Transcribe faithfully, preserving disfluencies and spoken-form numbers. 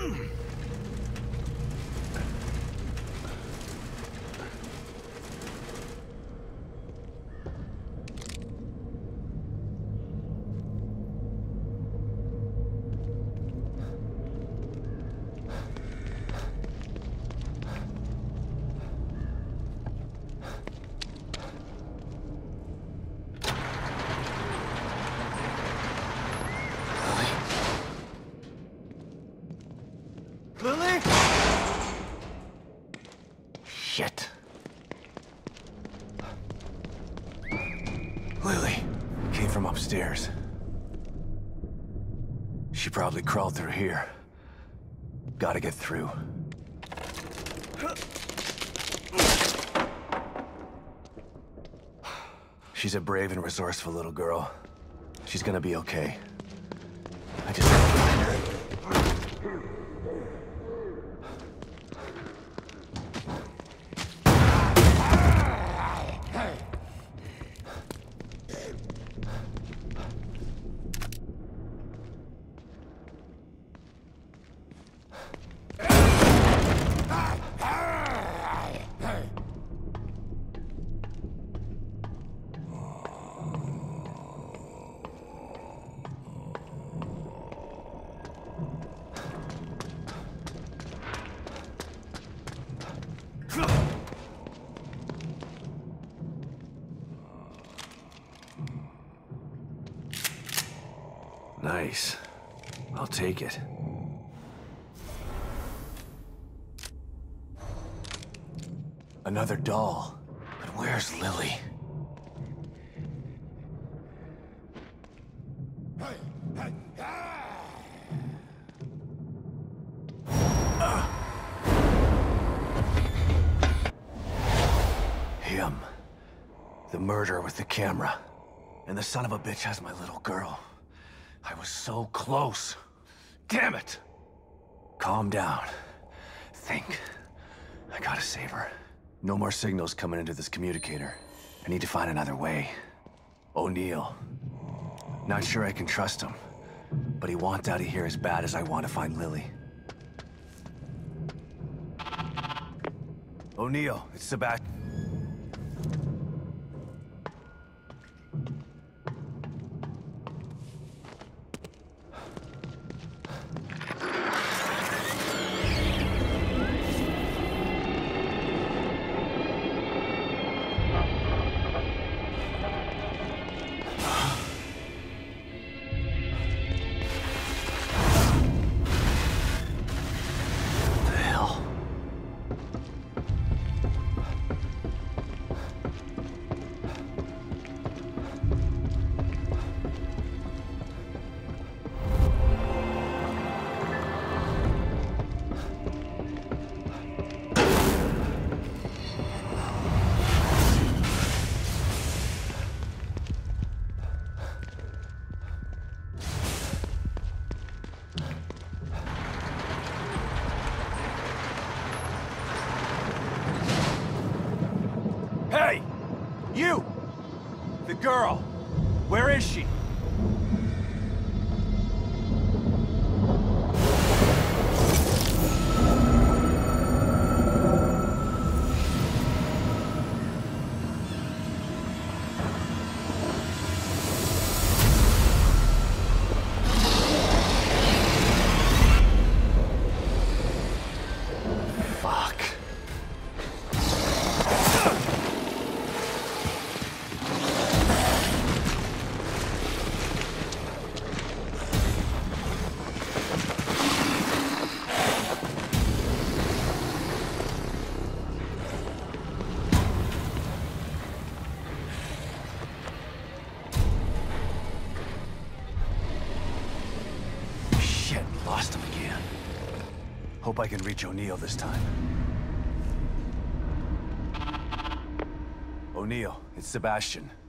Lily? Shit. Lily came from upstairs. She probably crawled through here. Gotta get through. She's a brave and resourceful little girl. She's gonna be okay. I just have to find her. Nice. I'll take it. Another doll. But where's Lily? Uh. Him. The murderer with the camera. And the son of a bitch has my little girl. I was so close. Damn it! Calm down. Think. I gotta save her. No more signals coming into this communicator. I need to find another way. O'Neill. Not sure I can trust him, but he wants out of here as bad as I want to find Lily. O'Neill, it's Sebastian. Hey! You! The girl! Where is she? Lost him again. Hope I can reach O'Neill this time. O'Neill, it's Sebastian.